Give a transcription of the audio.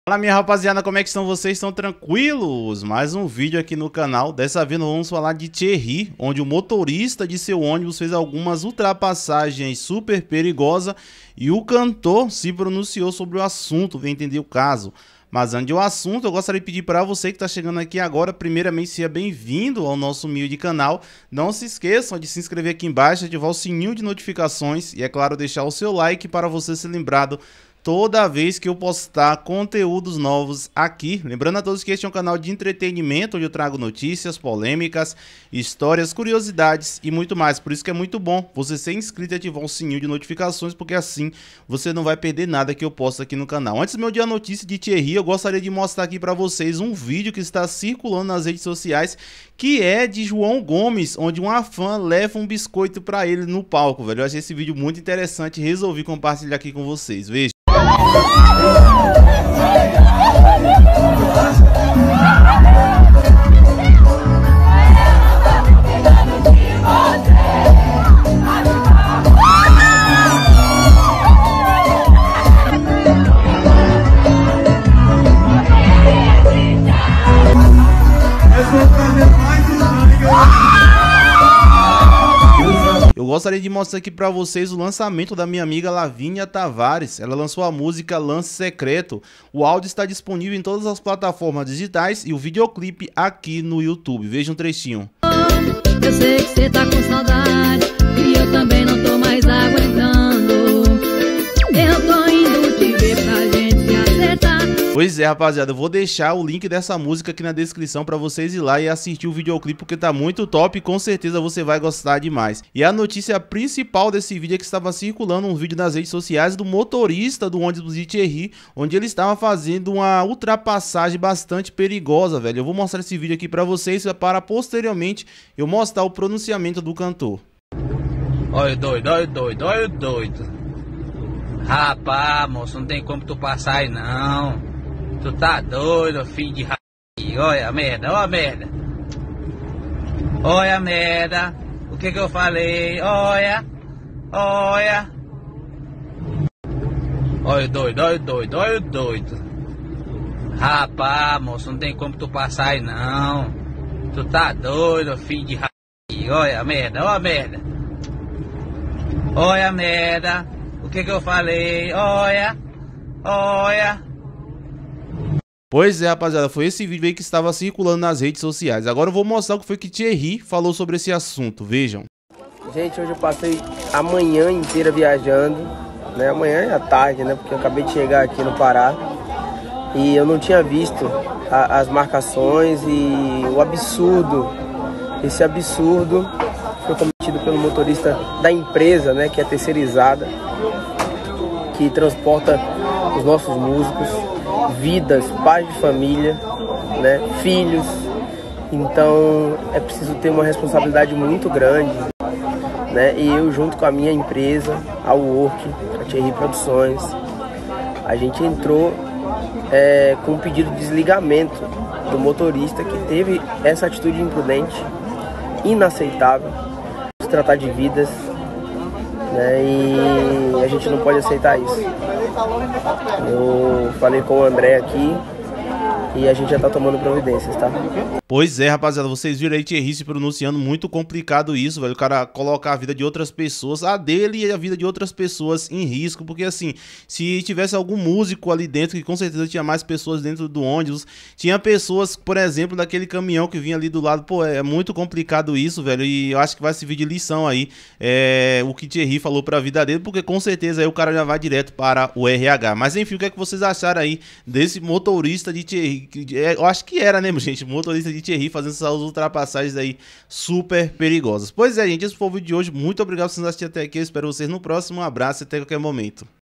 Fala minha rapaziada, como é que estão vocês? Estão tranquilos? Mais um vídeo aqui no canal. Dessa vez nós vamos falar de Thierry, onde o motorista de seu ônibus fez algumas ultrapassagens super perigosas e o cantor se pronunciou sobre o assunto, vem entender o caso. Mas antes do assunto, eu gostaria de pedir para você que está chegando aqui agora, primeiramente, seja bem-vindo ao nosso humilde canal. Não se esqueçam de se inscrever aqui embaixo, ativar o sininho de notificações e, é claro, deixar o seu like para você ser lembrado toda vez que eu postar conteúdos novos aqui. Lembrando a todos que este é um canal de entretenimento, onde eu trago notícias, polêmicas, histórias, curiosidades e muito mais. Por isso que é muito bom você ser inscrito e ativar o sininho de notificações, porque assim você não vai perder nada que eu posto aqui no canal. Antes mesmo de a notícia de Thierry, eu gostaria de mostrar aqui para vocês um vídeo que está circulando nas redes sociais, que é de João Gomes, onde uma fã leva um biscoito para ele no palco, velho. Eu achei esse vídeo muito interessante e resolvi compartilhar aqui com vocês. Veja. Eu gostaria de mostrar aqui para vocês o lançamento da minha amiga Lavínia Tavares. Ela lançou a música Lance Secreto. O áudio está disponível em todas as plataformas digitais e o videoclipe aqui no YouTube. Veja um trechinho. Eu sei que você tá com saudade e eu também não tô mais aguentando. Eu tô indo te ver pra gente se acertar. Pois é, rapaziada, eu vou deixar o link dessa música aqui na descrição para vocês ir lá e assistir o videoclipe, porque tá muito top e com certeza você vai gostar demais. E a notícia principal desse vídeo é que estava circulando um vídeo nas redes sociais do motorista do ônibus de Thierry, onde ele estava fazendo uma ultrapassagem bastante perigosa, velho. Eu vou mostrar esse vídeo aqui para vocês para posteriormente eu mostrar o pronunciamento do cantor. Olha o doido, olha o doido, olha o doido. Rapaz, moço, não tem como tu passar aí não. Tu tá doido, filho de olha a merda, olha a merda. Olha a merda. O que eu falei? Olha. Olha. Olha o doido, olha o doido, olha o doido. Rapaz, moço, não tem como tu passar aí não. Tu tá doido, filho de olha a merda, olha a merda. Olha a merda. O que eu falei? Olha. Olha. Pois é, rapaziada, foi esse vídeo aí que estava circulando nas redes sociais. Agora eu vou mostrar o que foi que Thierry falou sobre esse assunto, vejam. Gente, hoje eu passei a manhã inteira viajando, né? Amanhã é à tarde, né? Porque eu acabei de chegar aqui no Pará e eu não tinha visto as marcações e o absurdo. Esse absurdo foi cometido pelo motorista da empresa, né? Que é terceirizada, que transporta os nossos músicos, vidas, pais de família, né, filhos. Então é preciso ter uma responsabilidade muito grande, né? E eu, junto com a minha empresa, a Work, a Thierry Produções, a gente entrou com um pedido de desligamento do motorista que teve essa atitude imprudente, inaceitável, se tratar de vidas, né? E a gente não pode aceitar isso. Eu falei com o André aqui e a gente já tá tomando providências, tá? Pois é, rapaziada, vocês viram aí Thierry se pronunciando, muito complicado isso, velho. O cara colocar a vida de outras pessoas, a dele e a vida de outras pessoas em risco, porque assim, se tivesse algum músico ali dentro, que com certeza tinha mais pessoas dentro do ônibus, tinha pessoas, por exemplo, daquele caminhão que vinha ali do lado, pô, é muito complicado isso, velho, e eu acho que vai servir de lição aí, o que Thierry falou pra vida dele, porque com certeza aí o cara já vai direto para o RH. Mas enfim, o que é que vocês acharam aí desse motorista de Thierry? Eu acho que era, né, gente, motorista de Thierry fazendo essas ultrapassagens aí super perigosas. Pois é, gente, esse foi o vídeo de hoje. Muito obrigado por vocês assistirem até aqui. Eu espero vocês no próximo. Um abraço e até qualquer momento.